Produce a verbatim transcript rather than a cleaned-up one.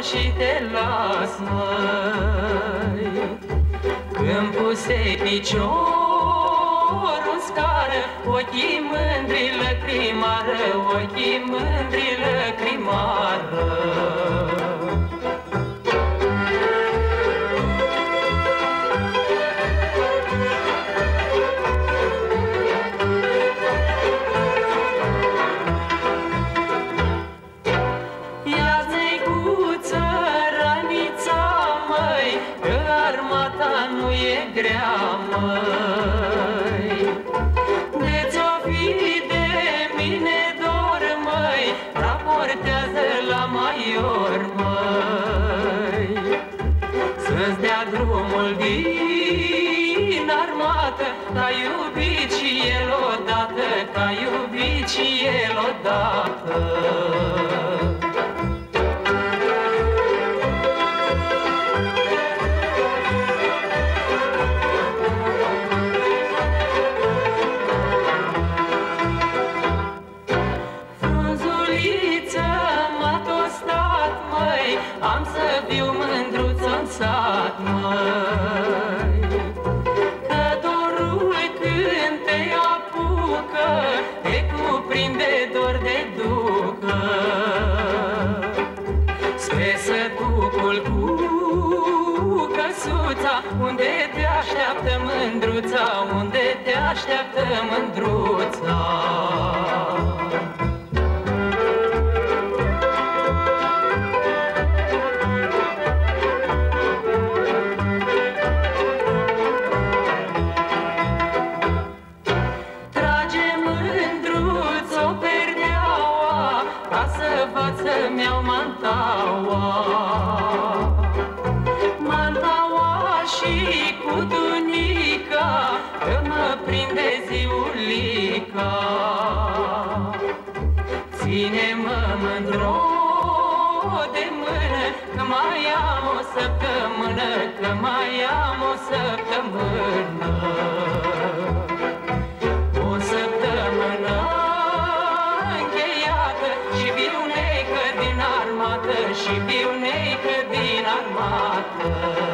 și te las, măi. Când pusei piciorul în scară, ochii mândri lăcrimară, ochii mândri lăcrimară. Nu e grea, măi, de-ți-o fi de mine dor, măi, raportează la maior, măi, să-ți dea drumul din armată, că-a iubit și el odată, că-a iubit și el odată. Am să fiu mândruț-n sat, măi, că dorul când te apucă, te cuprinde dor de ducă. Spre sătucul cu căsuța, unde te așteaptă mândruța, unde te așteaptă mândruța. Ca să văd să-mi iau mantaua, mantaua și cu tunica, că mă prinde ziulica. Ține-mă, mândro, de mână, că mai am o săptămână, că mai am o săptămână. O săptămână și viu neică din armată.